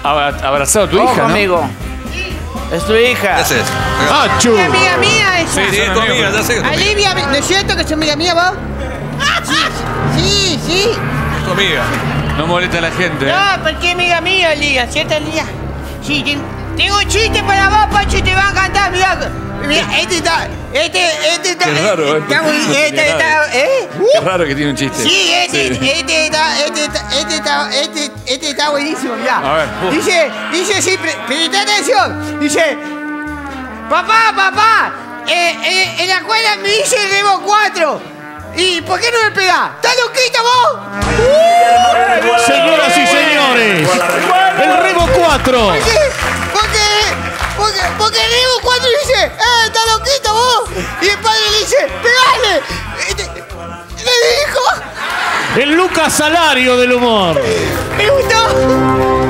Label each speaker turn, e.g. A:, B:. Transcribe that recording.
A: abrazado a tu hija, ¿no?
B: Amigo. Es tu hija.
C: ¿Qué haces?
D: ¡Achu!
E: Es amiga mía esa.
C: Sí, es tu amiga, ya sé que es tu amiga.
E: Olivia, ¿no es cierto que es amiga mía vos? Sí, sí.
C: Es tu amiga.
A: No molesta a la gente, ¿eh?
E: No, porque es amiga mía, Olivia, ¿cierto, Olivia? Sí, tengo un chiste para vos, Pancho, y te va a encantar, mirá. Mirá, este está...
A: Qué raro, ¿eh? Qué raro que tiene un chiste.
E: Sí, este está buenísimo, mirá.
A: A ver.
E: Dice así, presta atención. Dice, papá, en la escuela me dice el Remo 4. ¿Y por qué no me pegás? ¿Estás loquita vos?
D: Señoras y señores, el Remo 4.
E: Porque el Remo 4 dice, ¿estás loquita vos? Y el padre le dice, pegale. Le dijo.
D: El Lucas Salario del humor.
E: Me gustó.